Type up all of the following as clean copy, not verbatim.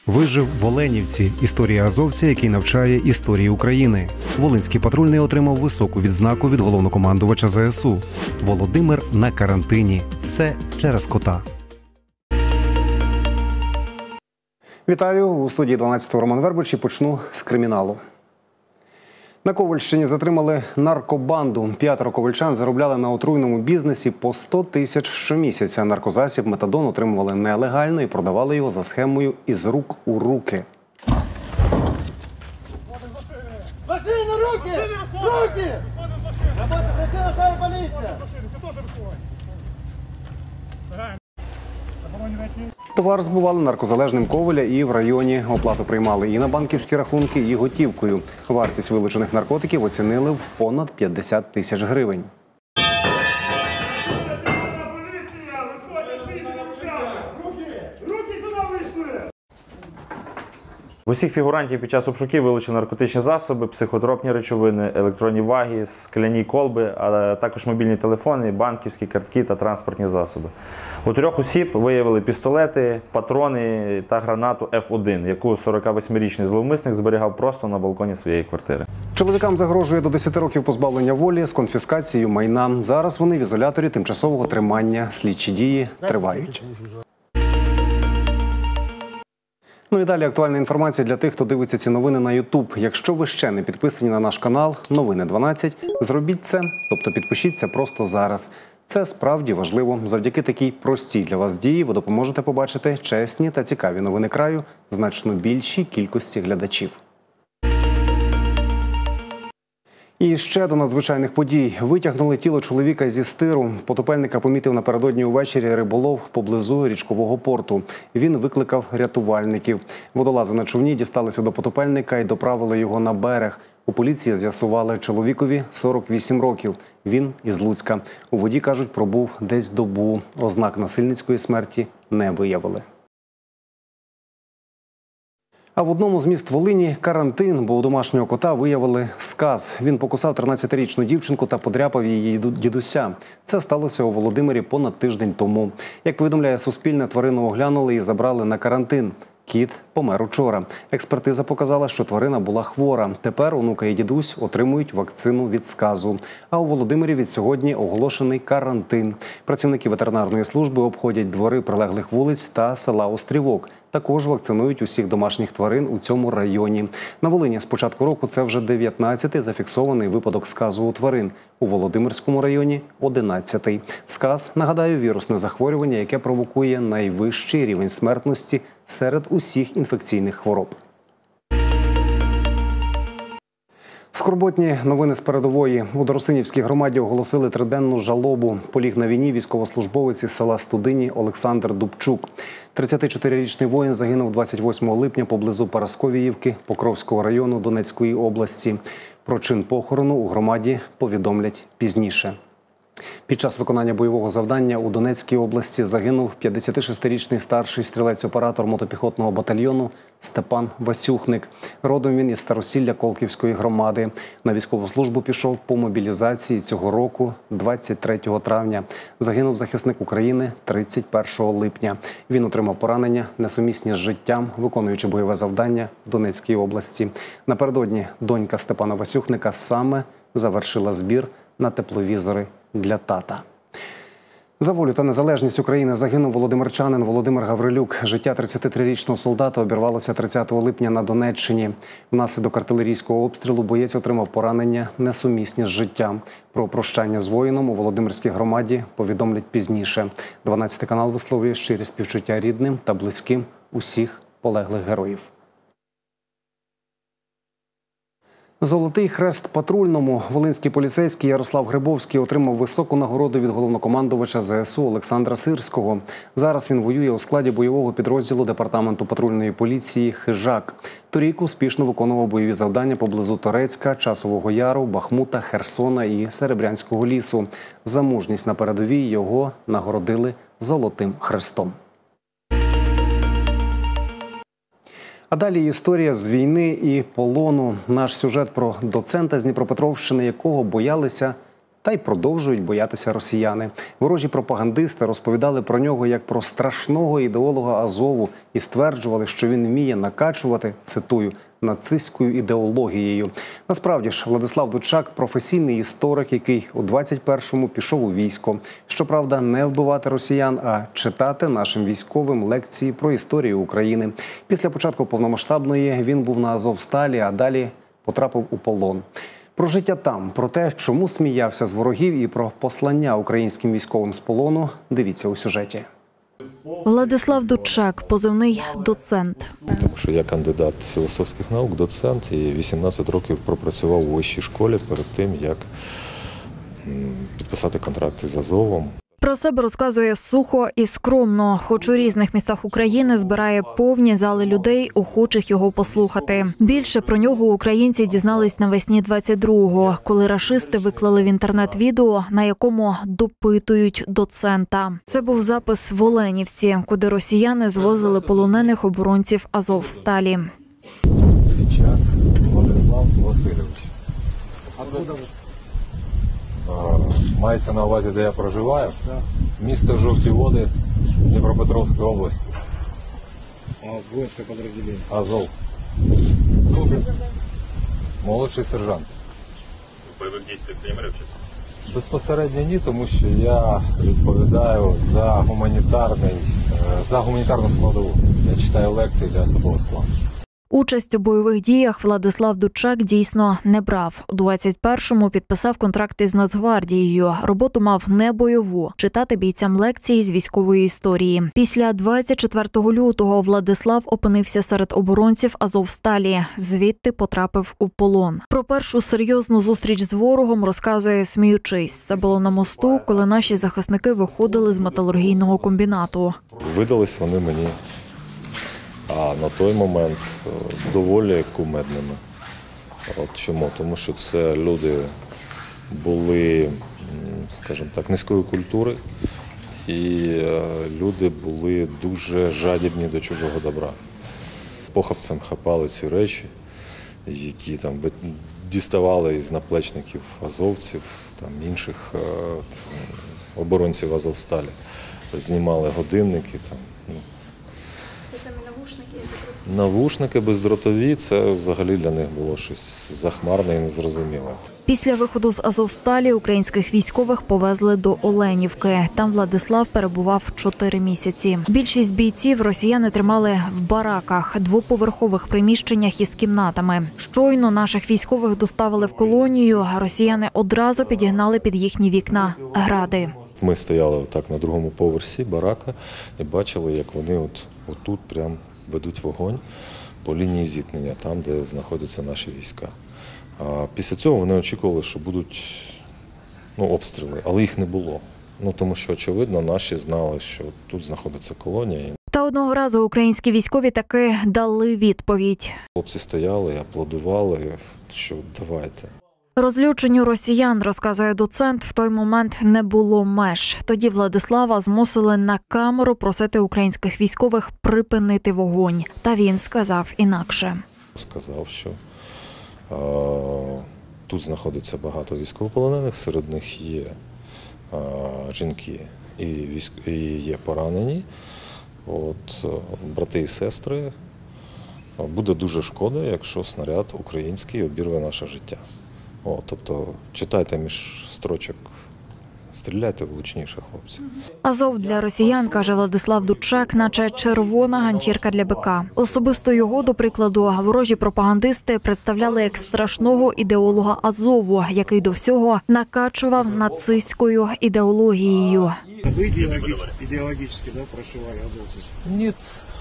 Вижив в Оленівці. Історія азовця, який навчає історії України. Волинський патрульний отримав високу відзнаку від головнокомандувача ЗСУ. Володимир на карантині. Все через кота. Вітаю! У студії 12-го Роман Вербич і почну з криміналу. На Ковальщині затримали наркобанду. 5 ковальчан заробляли на отруйному бізнесі по 100 тисяч щомісяця. Наркозасіб метадон отримували нелегально і продавали його за схемою із рук у руки. Машину, руки! Руки! Робота працює, хай поліція! Товар збували наркозалежним Ковеля і в районі. Оплату приймали і на банківські рахунки, і готівкою. Вартість вилучених наркотиків оцінили в понад 50 тисяч гривень. В усіх фігурантів під час обшуків вилучені наркотичні засоби, психотропні речовини, електронні ваги, скляні колби, а також мобільні телефони, банківські картки та транспортні засоби. У 3 осіб виявили пістолети, патрони та гранату F1, яку 48-річний зловмисник зберігав просто на балконі своєї квартири. Чоловікам загрожує до 10 років позбавлення волі з конфіскацією майна. Зараз вони в ізоляторі тимчасового тримання. Слідчі дії тривають. Ну і далі актуальна інформація для тих, хто дивиться ці новини на YouTube. Якщо ви ще не підписані на наш канал «Новини 12», зробіть це, тобто підпишіться просто зараз. Це справді важливо. Завдяки такій простій для вас дії ви допоможете побачити чесні та цікаві новини краю значно більшій кількості глядачів. І ще до надзвичайних подій. Витягнули тіло чоловіка зі стиру. Потопельника помітив напередодні увечері риболов поблизу річкового порту. Він викликав рятувальників. Водолази на човні дісталися до потопельника і доправили його на берег. У поліції з'ясували, чоловікові 48 років. Він із Луцька. У воді, кажуть, пробув десь добу. Ознак насильницької смерті не виявили. А в одному з міст Волині карантин, бо у домашнього кота виявили сказ. Він покусав 13-річну дівчинку та подряпав її дідуся. Це сталося у Володимирі понад тиждень тому. Як повідомляє Суспільне, тварину оглянули і забрали на карантин. Кіт помер учора. Експертиза показала, що тварина була хвора. Тепер онука і дідусь отримують вакцину від сказу. А у Володимирі від сьогодні оголошений карантин. Працівники ветеринарної служби обходять двори прилеглих вулиць та села Острівок. Також вакцинують усіх домашніх тварин у цьому районі. На Волині з початку року це вже 19-й зафіксований випадок сказу у тварин. У Володимирському районі – 11-й. Сказ, нагадаю, вірусне захворювання, яке провокує найвищий рівень смертності серед усіх інфекційних хвороб. Скорботні новини з передової. У Доросинівській громаді оголосили 3-денну жалобу. Поліг на війні військовослужбовець із села Студині Олександр Дубчук. 34-річний воїн загинув 28 липня поблизу Парасковіївки Покровського району Донецької області. Про чин похорону у громаді повідомлять пізніше. Під час виконання бойового завдання у Донецькій області загинув 56-річний старший стрілець-оператор мотопіхотного батальйону Степан Васюхник. Родом він із Старосілля Колківської громади. На військову службу пішов по мобілізації цього року 23 травня. Загинув захисник України 31 липня. Він отримав поранення, несумісні з життям, виконуючи бойове завдання в Донецькій області. Напередодні донька Степана Васюхника саме завершила збір на тепловізори для тата. За волю та незалежність України загинув володимирчанин Володимир Гаврилюк. Життя 33-річного солдата обірвалося 30 липня на Донеччині. Внаслідок артилерійського обстрілу боєць отримав поранення, несумісні з життям. Про прощання з воїном у Володимирській громаді повідомлять пізніше. 12 канал висловлює щирі співчуття рідним та близьким усіх полеглих героїв. Золотий хрест патрульному. Волинський поліцейський Ярослав Грибовський отримав високу нагороду від головнокомандувача ЗСУ Олександра Сирського. Зараз він воює у складі бойового підрозділу департаменту патрульної поліції «Хижак». Торік успішно виконував бойові завдання поблизу Торецька, Часового Яру, Бахмута, Херсона і Серебрянського лісу. За мужність на передовій його нагородили Золотим хрестом. А далі історія з війни і полону. Наш сюжет про доцента з Дніпропетровщини, якого боялися Та й продовжують боятися росіяни. Ворожі пропагандисти розповідали про нього як про страшного ідеолога Азову і стверджували, що він вміє накачувати, цитую, нацистською ідеологією. Насправді ж, Владислав Дучак – професійний історик, який у 21-му пішов у військо. Щоправда, не вбивати росіян, а читати нашим військовим лекції про історію України. Після початку повномасштабної він був на Азовсталі, а далі потрапив у полон. Про життя там, про те, чому сміявся з ворогів і про послання українським військовим з полону – дивіться у сюжеті. Владислав Дучак, позивний «Доцент». Тому що я кандидат філософських наук, доцент, і 18 років пропрацював у вищій школі перед тим, як підписати контракти з Азовом. Про себе розказує сухо і скромно, хоч у різних містах України збирає повні зали людей, охочих його послухати. Більше про нього українці дізнались навесні 22-го, коли рашисти виклали в інтернет відео, на якому допитують доцента. Це був запис в Оленівці, куди росіяни звозили полонених оборонців Азовсталі. Дучак Владислав Васильович. Мається на увазі, де я проживаю. Місто Жовті Води, Дніпропетровської області. А воинское подразделение? Азов. Молодший сержант. В боевых действиях принимали участие? Безпосередньо ні, тому що я відповідаю за гуманітарну складову. Я читаю лекції для особового складу. Участь у бойових діях Владислав Дучак дійсно не брав. У 21-му підписав контракт із Нацгвардією. Роботу мав не бойову – читати бійцям лекції з військової історії. Після 24 лютого Владислав опинився серед оборонців Азовсталі. Звідти потрапив у полон. Про першу серйозну зустріч з ворогом розказує, сміючись. Це було на мосту, коли наші захисники виходили з металургійного комбінату. Видались вони мені, а на той момент доволі кумедними. От чому? Тому що це люди були, скажімо так, низької культури, і люди були дуже жадібні до чужого добра. Похапцем хапали ці речі, які там діставали із наплечників азовців, там інших оборонців Азовсталі. Знімали годинники. Там, навушники бездротові – це взагалі для них було щось захмарне і незрозуміле. Після виходу з Азовсталі українських військових повезли до Оленівки. Там Владислав перебував 4 місяці. Більшість бійців росіяни тримали в бараках, двоповерхових приміщеннях із кімнатами. Щойно наших військових доставили в колонію, а росіяни одразу підігнали під їхні вікна гради. Ми стояли так на другому поверсі барака і бачили, як вони отут прям ведуть вогонь по лінії зіткнення, там, де знаходяться наші війська. А після цього вони очікували, що будуть обстріли, але їх не було. Тому що, очевидно, наші знали, що тут знаходиться колонія. Та одного разу українські військові таки дали відповідь. Хлопці стояли, аплодували, що давайте. Розлюченню росіян, розказує доцент, в той момент не було меж. Тоді Владислава змусили на камеру просити українських військових припинити вогонь. Та він сказав інакше. Сказав, що тут знаходиться багато військовополонених, серед них є жінки і є поранені. Брати і сестри, буде дуже шкода, якщо снаряд український обірве наше життя. Тобто читайте між строчок, стріляйте влучніше, хлопці. Азов для росіян, каже Владислав Дучак, наче червона ганчірка для бика. Особисто його, до прикладу, ворожі пропагандисти представляли як страшного ідеолога Азову, який до всього накачував нацистською ідеологією. Ви ідеологічно прошивали азовців? Ні.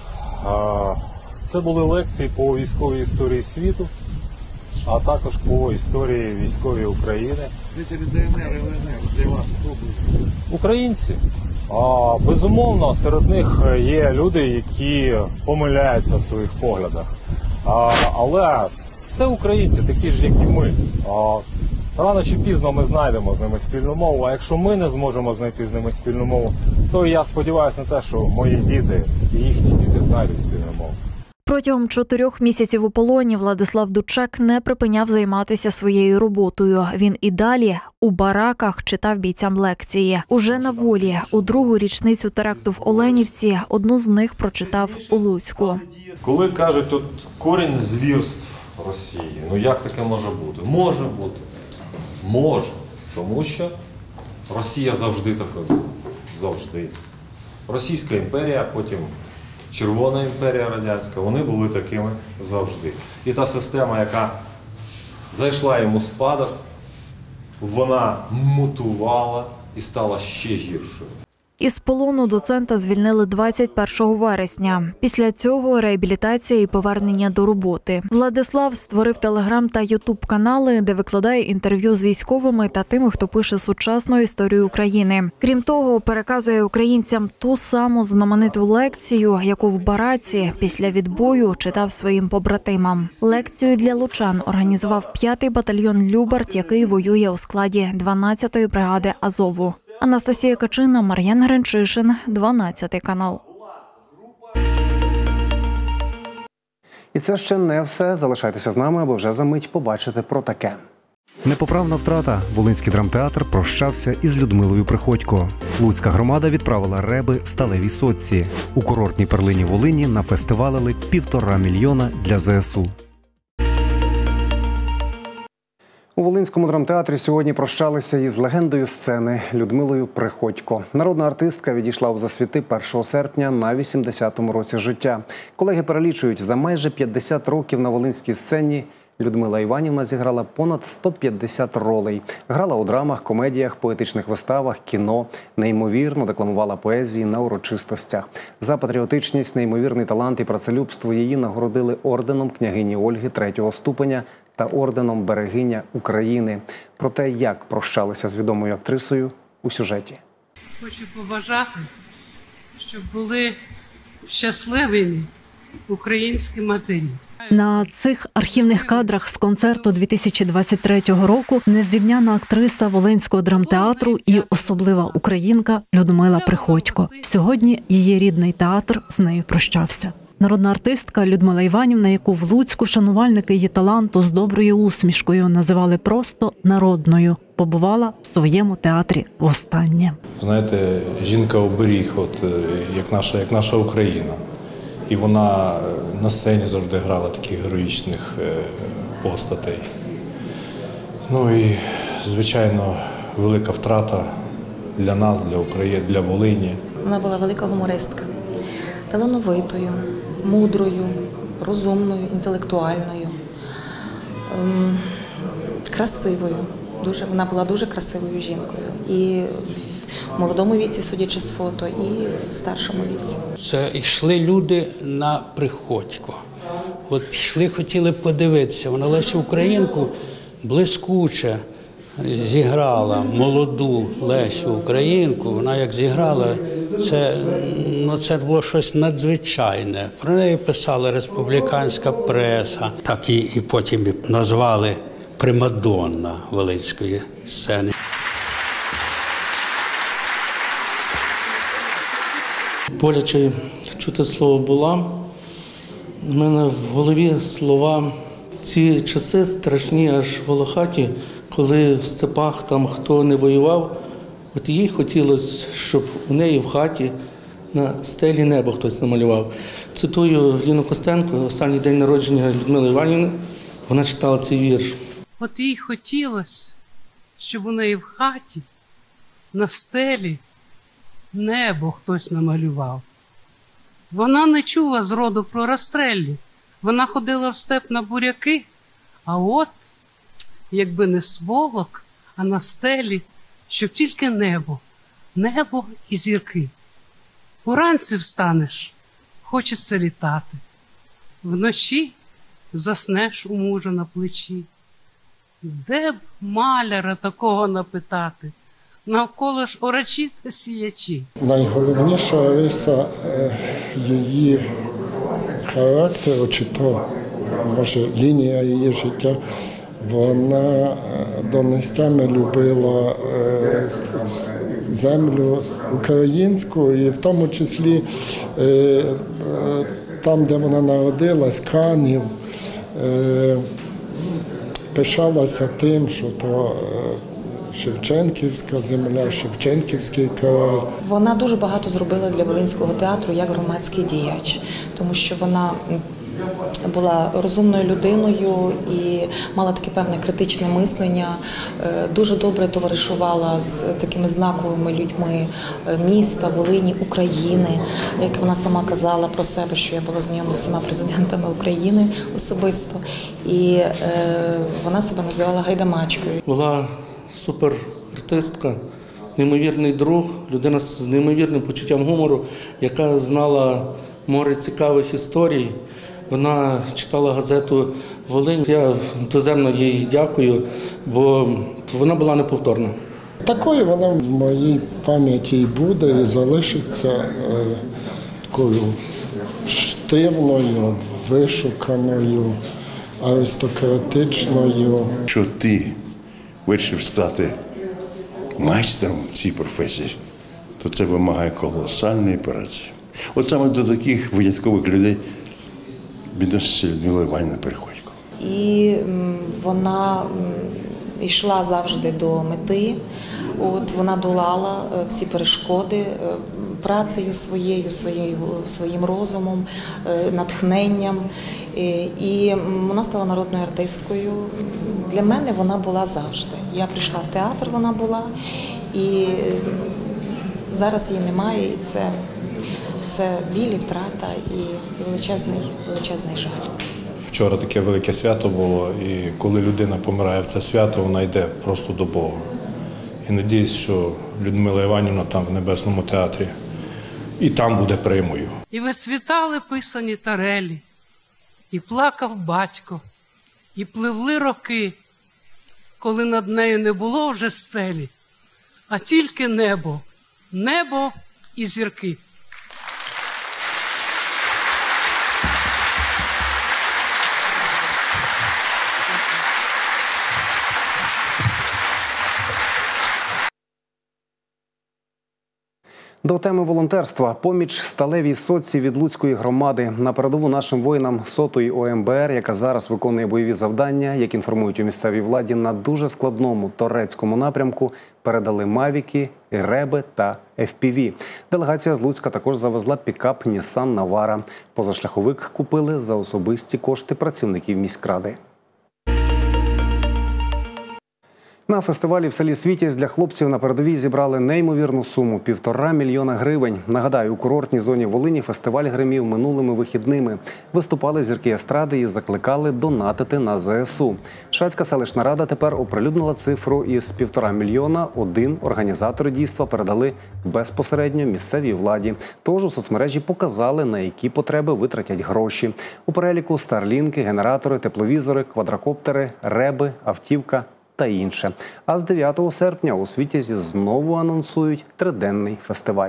Це були лекції по військовій історії світу, а також по історії військової України. Жителі ДНР, ЛНР, для вас хто був? Українці. Безумовно, серед них є люди, які помиляються в своїх поглядах. Але це українці, такі ж, як і ми. Рано чи пізно ми знайдемо з ними спільну мову, а якщо ми не зможемо знайти з ними спільну мову, то я сподіваюся на те, що мої діти і їхні діти знайдуть спільну мову. Протягом 4 місяців у полоні Владислав Дучак не припиняв займатися своєю роботою. Він і далі у бараках читав бійцям лекції. Уже на волі, у другу річницю теракту в Оленівці, одну з них прочитав у Луцьку. Коли кажуть, от корінь звірств Росії, ну як таке може бути? Може бути. Може. Тому що Росія завжди така була. Завжди. Російська імперія, потім Червона імперія радянська, вони були такими завжди. І та система, яка зайшла йому в спадок, вона мутувала і стала ще гіршою. Із полону доцента звільнили 21 вересня. Після цього реабілітація і повернення до роботи. Владислав створив телеграм та ютуб-канали, де викладає інтерв'ю з військовими та тими, хто пише сучасну історію України. Крім того, переказує українцям ту саму знамениту лекцію, яку в бараці після відбою читав своїм побратимам. Лекцію для лучан організував 5-й батальйон «Любарт», який воює у складі 12-ї бригади Азову. Анастасія Качина, Мар'ян Гринчишин, 12 канал. І це ще не все. Залишайтеся з нами, аби вже за мить побачити про таке. Непоправна втрата. Волинський драмтеатр прощався із Людмилою Приходько. Луцька громада відправила реби сталевій сотці. У курортній перлині Волині нафестивалили 1,5 мільйона для ЗСУ. У Волинському драмтеатрі сьогодні прощалися із легендою сцени Людмилою Приходько. Народна артистка відійшла у засвіти 1 серпня на 80-му році життя. Колеги перелічують, за майже 50 років на волинській сцені Людмила Іванівна зіграла понад 150 ролей. Грала у драмах, комедіях, поетичних виставах, кіно. Неймовірно декламувала поезії на урочистостях. За патріотичність, неймовірний талант і працелюбство її нагородили орденом княгині Ольги 3-го ступеня та орденом Берегиня України. Про те, як прощалися з відомою актрисою, у сюжеті. Хочу побажати, щоб були щасливими українські матері. На цих архівних кадрах з концерту 2023 року незрівняна актриса Волинського драмтеатру і особлива українка Людмила Приходько. Сьогодні її рідний театр з нею прощався. Народна артистка Людмила Іванівна, яку в Луцьку шанувальники її таланту з доброю усмішкою називали просто народною, побувала в своєму театрі востаннє. Знаєте, жінка-оберіг, як наша Україна. І вона на сцені завжди грала таких героїчних постатей. Ну і, звичайно, велика втрата для нас, для України, для Волині. Вона була велика гумористка, талановитою, мудрою, розумною, інтелектуальною, красивою. Вона була дуже красивою жінкою. І в молодому віці, судячи з фото, і в старшому віці. Це йшли люди на Приходько. От йшли, хотіли подивитися. Вона Лесю Українку блискуче зіграла, молоду Лесю Українку. Вона як зіграла, це було щось надзвичайне. Про неї писала республіканська преса. Так і потім назвали примадонна волинської сцени. Боляче чути слово «була». У мене в голові слова «ці часи страшні, аж волохаті», коли в степах там хто не воював, от їй хотілося, щоб у неї в хаті на стелі небо хтось намалював. Цитую Ліну Костенко, останній день народження Людмили Іванівни, вона читала цей вірш. От їй хотілося, щоб у неї в хаті на стелі небо хтось намалював. Вона не чула зроду про розстрелі. Вона ходила в степ на буряки, а от, якби не сволок, а на стелі, щоб тільки небо і зірки. Уранці встанеш, хочеться літати. Вночі заснеш у мужа на плечі. Де б маляра такого напитати? Навколо ж орачі та сіячі. Найголовніша риса її характеру, чи то, може, лінія її життя, вона до нестями любила землю українську і в тому числі там, де вона народилась, Канів, пишалася тим, що то Шевченківська земля, Шевченківський край. Вона дуже багато зробила для Волинського театру як громадський діяч, тому що вона була розумною людиною і мала таке певне критичне мислення, дуже добре товаришувала з такими знаковими людьми міста, Волині, України. Як вона сама казала про себе, що я була знайома з всіма президентами України особисто. І вона себе називала гайдамачкою. Була суперартистка, неймовірний друг, людина з неймовірним почуттям гумору, яка знала море цікавих історій. Вона читала газету «Волинь». Я доземно їй дякую, бо вона була неповторна. Такою вона в моїй пам'яті і буде, і залишиться такою штивною, вишуканою, аристократичною. Що ти вирішив стати майстром в цій професії, то це вимагає колосальної праці. От саме до таких виняткових людей відноситься Людмила Іванівна Приходько. І вона йшла завжди до мети. От вона долала всі перешкоди працею своїм розумом, натхненням. І вона стала народною артисткою. Для мене вона була завжди. Я прийшла в театр, вона була, і зараз її немає. І це біль, втрата і величезний жаль. Вчора таке велике свято було, і коли людина помирає в це свято, вона йде просто до Бога. І надіюсь, що Людмила Іванівна там в Небесному театрі і там буде примою. І вицвітали писані тарелі, і плакав батько, і пливли роки, коли над нею не було вже стелі, а тільки небо і зірки. До теми волонтерства. Поміч сталевій сотці від Луцької громади. На передову нашим воїнам 100-ї ОМБР, яка зараз виконує бойові завдання, як інформують у місцевій владі, на дуже складному Торецькому напрямку передали мавіки, реби та FPV. Делегація з Луцька також завезла пікап Nissan Navara. Позашляховик купили за особисті кошти працівників міськради. На фестивалі в селі Світязь для хлопців на передовій зібрали неймовірну суму – 1,5 мільйона гривень. Нагадаю, у курортній зоні Волині фестиваль гримів минулими вихідними. Виступали зірки естради і закликали донатити на ЗСУ. Шацька селищна рада тепер оприлюднила цифру із 1,5 мільйона. Організатори дійства передали безпосередньо місцевій владі. Тож у соцмережі показали, на які потреби витратять гроші. У переліку старлінки, генератори, тепловізори, квадрокоптери, реби, автівка та інше. А з 9 серпня у Світязі знову анонсують триденний фестиваль.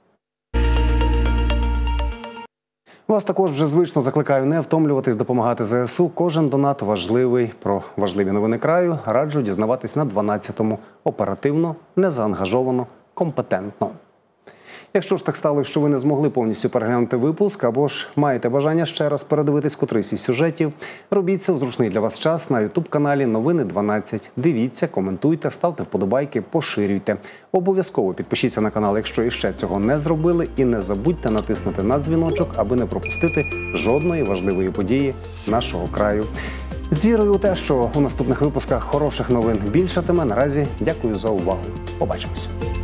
Вас також вже звично закликаю не втомлюватись допомагати ЗСУ. Кожен донат важливий. Про важливі новини краю раджу дізнаватись на 12-му. Оперативно, незаангажовано, компетентно. Якщо ж так стало, що ви не змогли повністю переглянути випуск, або ж маєте бажання ще раз передивитись котрийсь із сюжетів, робіть це у зручний для вас час на YouTube-каналі Новини 12. Дивіться, коментуйте, ставте вподобайки, поширюйте. Обов'язково підпишіться на канал, якщо іще цього не зробили, і не забудьте натиснути на дзвіночок, аби не пропустити жодної важливої події нашого краю. З вірою у те, що у наступних випусках хороших новин більшатиме, наразі дякую за увагу. Побачимося.